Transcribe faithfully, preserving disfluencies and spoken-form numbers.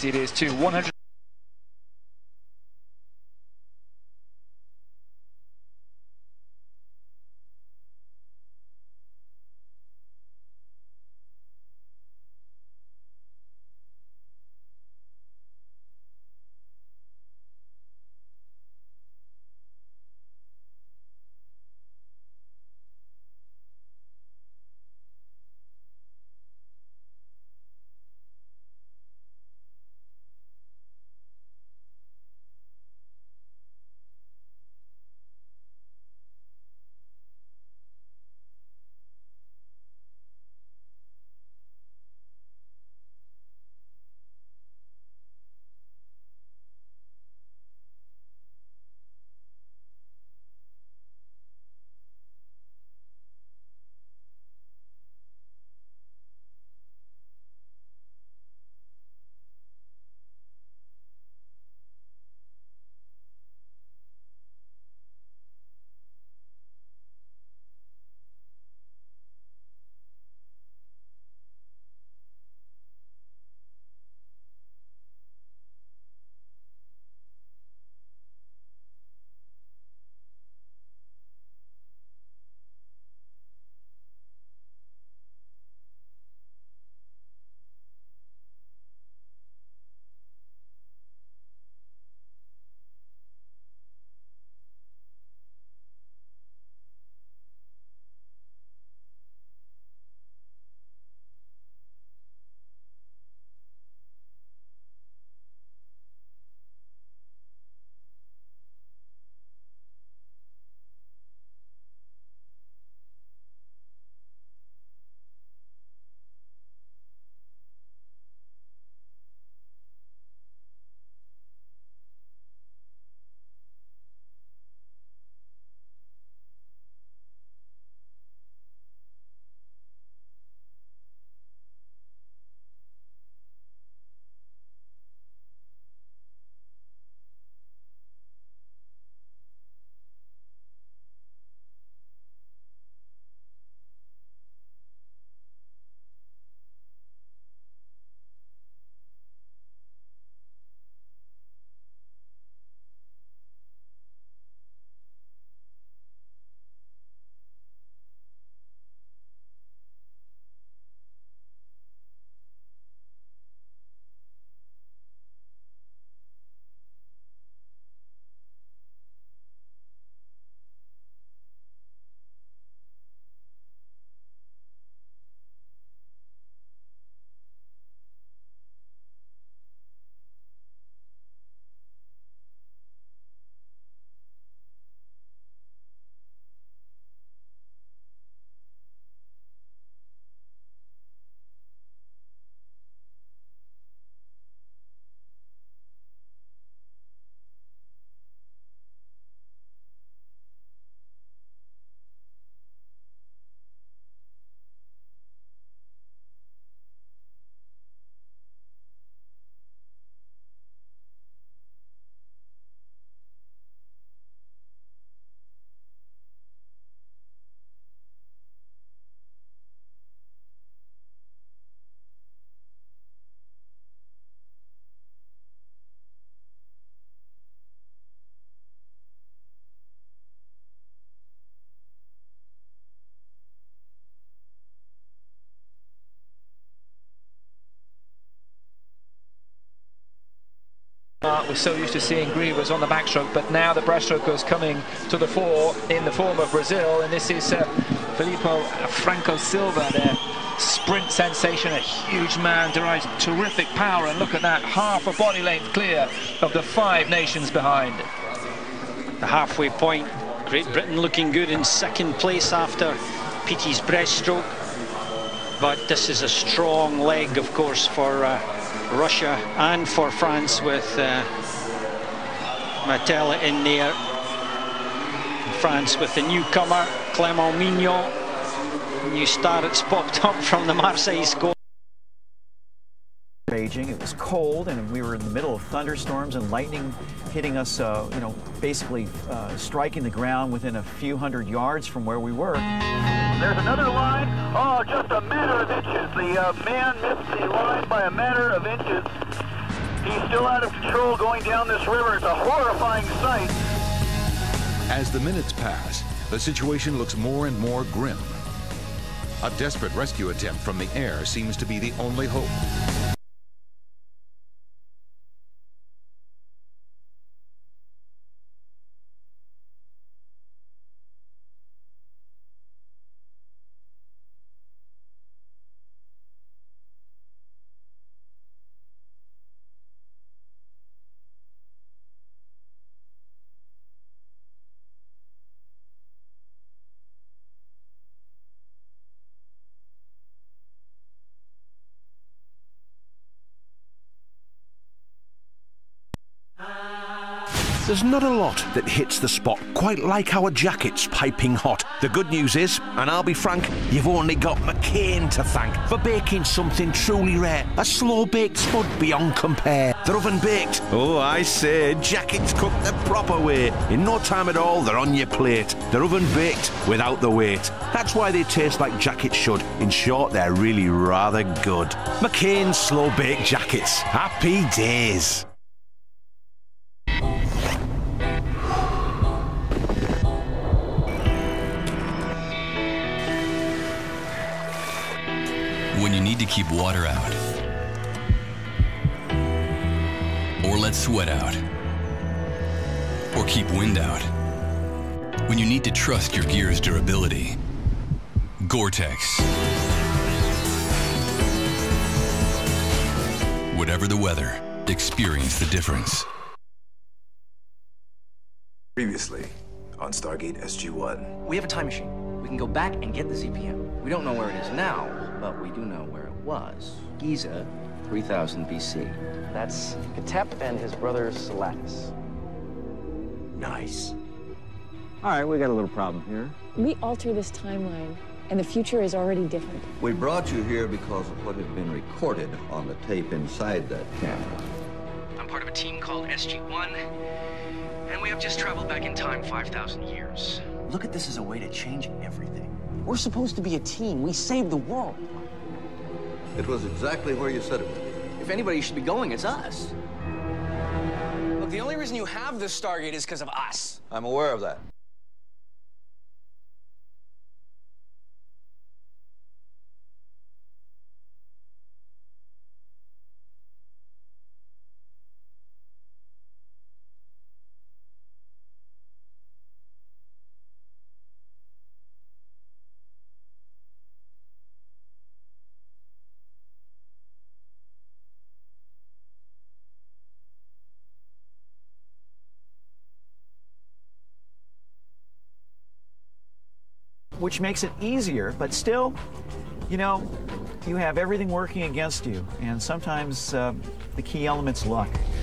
It is to one hundred. We're so used to seeing Grievous on the backstroke, but now the breaststrokers coming to the fore in the form of Brazil, and this is uh, Filippo Franco Silva, their sprint sensation, a huge man, derives terrific power, and look at that, half a body length clear of the five nations behind. The halfway point, Great Britain looking good in second place after Petey's breaststroke, but this is a strong leg, of course, for uh, Russia and for France, with uh, Matella in there. France with the newcomer, Clément Mignon. New star that's popped up from the Marseille squad. Raging. It was cold, and we were in the middle of thunderstorms and lightning hitting us, uh, you know, basically uh, striking the ground within a few hundred yards from where we were. There's another line. Oh, just a matter of inches. The uh, man missed the line by a matter of inches. He's still out of control going down this river. It's a horrifying sight. As the minutes pass, the situation looks more and more grim. A desperate rescue attempt from the air seems to be the only hope. There's not a lot that hits the spot quite like our jackets piping hot. The good news is, and I'll be frank, you've only got McCain to thank for baking something truly rare. A slow-baked spud beyond compare. They're oven-baked. Oh, I say, jackets cooked the proper way. In no time at all, they're on your plate. They're oven-baked without the weight. That's why they taste like jackets should. In short, they're really rather good. McCain's slow-baked jackets. Happy days. When you need to keep water out, or let sweat out, or keep wind out, when you need to trust your gear's durability, Gore-Tex. Whatever the weather, experience the difference. Previously on Stargate S G one. We have a time machine. We can go back and get the Z P M. We don't know where it is now, but we do know where it was. Giza, three thousand B C. That's Katep and his brother Salatis. Nice. All right, we got a little problem here. We alter this timeline, and the future is already different. We brought you here because of what had been recorded on the tape inside that camera. I'm part of a team called S G one, and we have just traveled back in time five thousand years. Look at this as a way to change everything. We're supposed to be a team. We saved the world. It was exactly where you said it would be. If anybody should be going, it's us. Look, the only reason you have this Stargate is because of us. I'm aware of that. Which makes it easier, but still, you know, you have everything working against you, and sometimes uh, the key element's luck.